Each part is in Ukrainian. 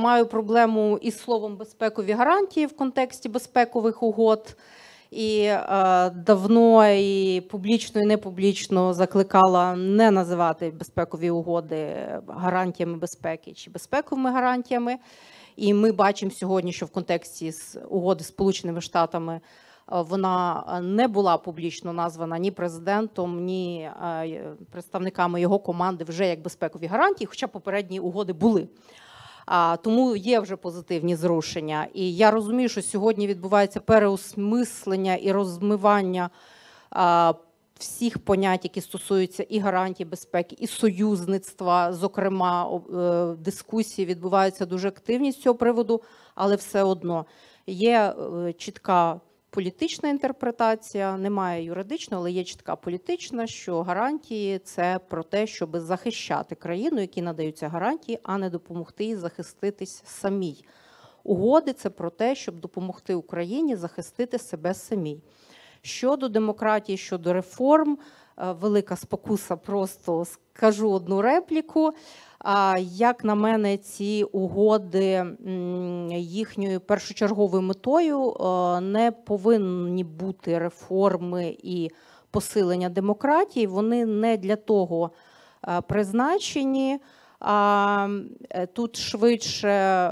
маю проблему із словом «безпекові гарантії» в контексті безпекових угод. І давно і публічно, і непублічно закликала не називати безпекові угоди гарантіями безпеки чи безпековими гарантіями. І ми бачимо сьогодні, що в контексті угоди з Сполученими Штатами вона не була публічно названа ні президентом, ні представниками його команди вже як безпекові гарантії, хоча попередні угоди були. Тому є вже позитивні зрушення. І я розумію, що сьогодні відбувається переосмислення і розмивання всіх понять, які стосуються і гарантій безпеки, і союзництва. Зокрема, дискусії відбуваються дуже активні з цього приводу, але все одно є чітка політична інтерпретація, немає юридичної, але є чітка політична, що гарантії – це про те, щоб захищати країну, які надаються гарантії, а не допомогти їй захиститись самій. Угоди – це про те, щоб допомогти Україні захистити себе самій. Щодо демократії, щодо реформ, велика спокуса, просто скажу одну репліку. Як на мене, ці угоди їхньою першочерговою метою не повинні бути реформи і посилення демократії. Вони не для того призначені. Тут швидше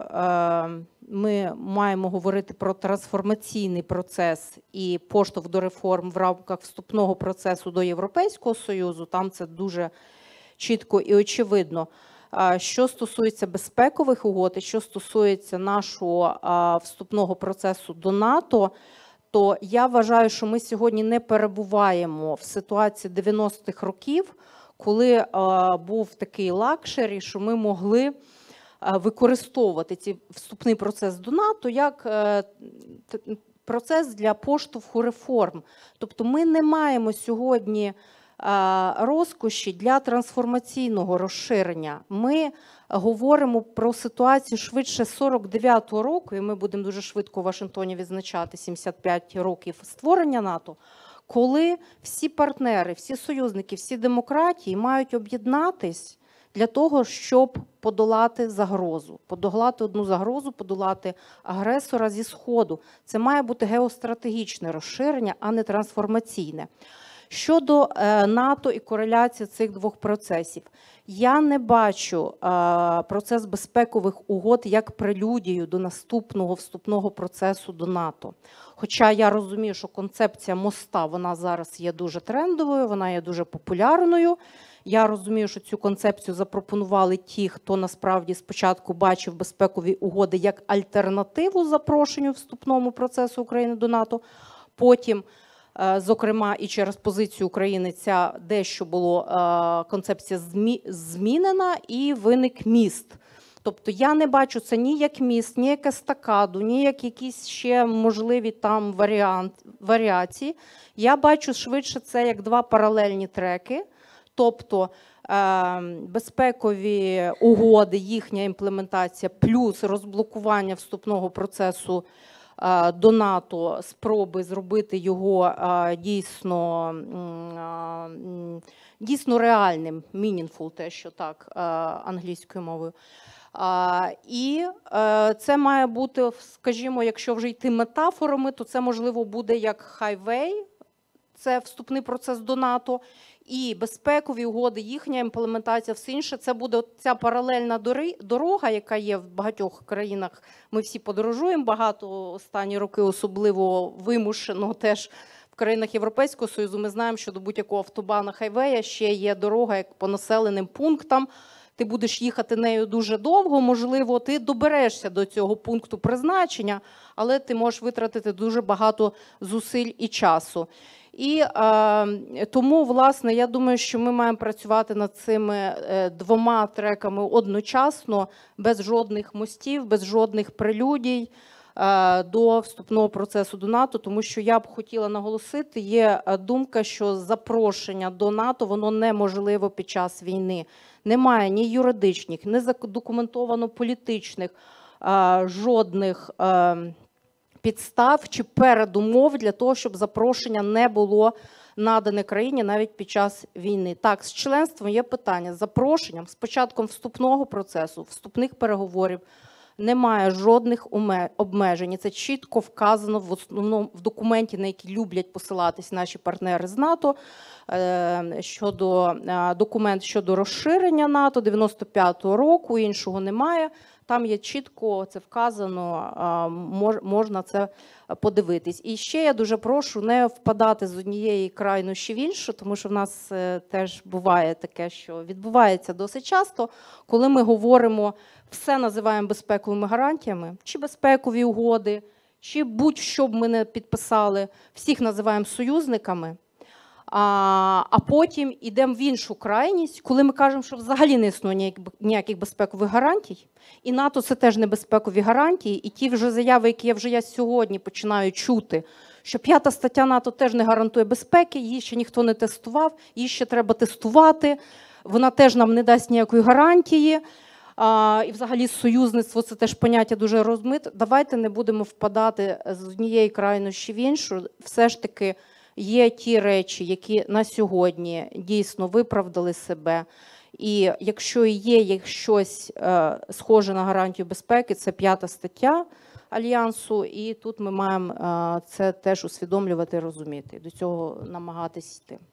ми маємо говорити про трансформаційний процес і поштовх до реформ в рамках вступного процесу до Європейського Союзу. Там це дуже чітко і очевидно. Що стосується безпекових угод і що стосується нашого вступного процесу до НАТО, то я вважаю, що ми сьогодні не перебуваємо в ситуації 90-х років, коли був такий лакшері, що ми могли використовувати цей вступний процес до НАТО як процес для поштовху реформ. Тобто ми не маємо сьогодні розкоші для трансформаційного розширення. Ми говоримо про ситуацію швидше 49-го року, і ми будемо дуже швидко в Вашингтоні відзначати 75 років створення НАТО, коли всі партнери, всі союзники, всі демократії мають об'єднатись для того, щоб подолати загрозу. Подолати одну загрозу, подолати агресора зі Сходу. Це має бути геостратегічне розширення, а не трансформаційне. Щодо НАТО і кореляції цих двох процесів. Я не бачу процес безпекових угод як прелюдію до наступного вступного процесу до НАТО. Хоча я розумію, що концепція моста, вона зараз є дуже трендовою, вона є дуже популярною. Я розумію, що цю концепцію запропонували ті, хто насправді спочатку бачив безпекові угоди як альтернативу запрошенню вступному процесу України до НАТО. Потім, зокрема, і через позицію України ця дещо була концепція змінена і виник міст. Тобто я не бачу це ні як міст, ні як естакаду, ні як якісь ще можливі там варіації. Я бачу швидше це як два паралельні треки. Тобто безпекові угоди, їхня імплементація плюс розблокування вступного процесу до НАТО, спроби зробити його дійсно реальним, meaningful, те, що так, англійською мовою. І це має бути, скажімо, якщо вже йти метафорами, то це можливо буде як хайвей, це вступний процес до НАТО, і безпекові угоди, їхня імплементація, все інше, це буде ця паралельна дорога, яка є в багатьох країнах. Ми всі подорожуємо багато останні роки, особливо вимушено теж в країнах Європейського Союзу. Ми знаємо, що до будь-якого автобана, хайвея ще є дорога як по населеним пунктам. Ти будеш їхати нею дуже довго, можливо, ти доберешся до цього пункту призначення, але ти можеш витратити дуже багато зусиль і часу. І тому, власне, я думаю, що ми маємо працювати над цими двома треками одночасно, без жодних мостів, без жодних прелюдій до вступного процесу до НАТО, тому що я б хотіла наголосити, є думка, що запрошення до НАТО, воно неможливо під час війни. Немає ні юридичних, ні задокументовано політичних, жодних підстав чи передумов для того, щоб запрошення не було надане країні навіть під час війни. Так, з членством є питання. З запрошенням, з початком вступного процесу, вступних переговорів немає жодних обмежень. І це чітко вказано в основному в документі, на який люблять посилатись наші партнери з НАТО, щодо документ щодо розширення НАТО 95-го року, іншого немає. Там є чітко це вказано, можна це подивитись. І ще я дуже прошу не впадати з однієї крайнощі в іншу, тому що в нас теж буває таке, що відбувається досить часто, коли ми говоримо, все називаємо безпековими гарантіями, чи безпекові угоди, чи будь-що б ми не підписали, всіх називаємо союзниками, а потім йдемо в іншу крайність, коли ми кажемо, що взагалі не існує ніяких безпекових гарантій, і НАТО – це теж не безпекові гарантії, і ті вже заяви, які я сьогодні починаю чути, що 5-та стаття НАТО теж не гарантує безпеки, її ще ніхто не тестував, її ще треба тестувати, вона теж нам не дасть ніякої гарантії, і взагалі союзництво – це теж поняття дуже розмите. Давайте не будемо впадати з однієї крайнощі в іншу, все ж таки є ті речі, які на сьогодні дійсно виправдали себе. І якщо є щось схоже на гарантію безпеки, це 5-та стаття Альянсу, і тут ми маємо це теж усвідомлювати і розуміти, до цього намагатись йти.